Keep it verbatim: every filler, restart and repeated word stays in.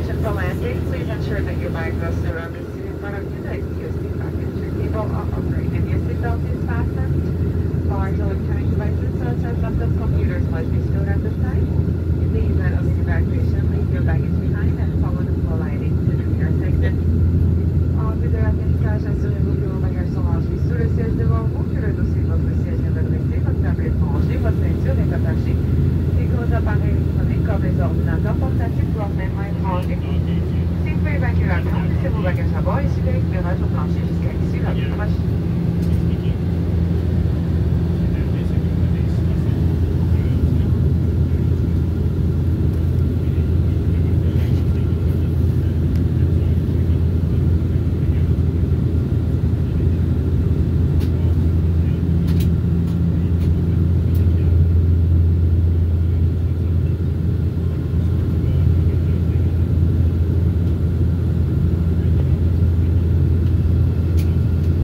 preparation for landing, please ensure that your bag rests around the seat in front of you, that you seat package. Your cable are upright and your seatbelt is fastened. Large electronic devices such as laptops, computers must be stored at the side. In the event of evacuation, leave your baggage behind and follow the flow lighting to the nearest exit. En vue de l'atterrissage, assurez-vous que vos bagages sont rangés sous le siège devant vous, que le dossier de votre siège est redressé, votre tablette rangée, votre ceinture est attachée et que vos appareils électroniques comme les ordinateurs portatifs doivent même être rangés. Si vous pouvez évacuer l'avion, laissez vos bagages à bord et suivez l'éclairage au plancher jusqu'à l'issue de la approche.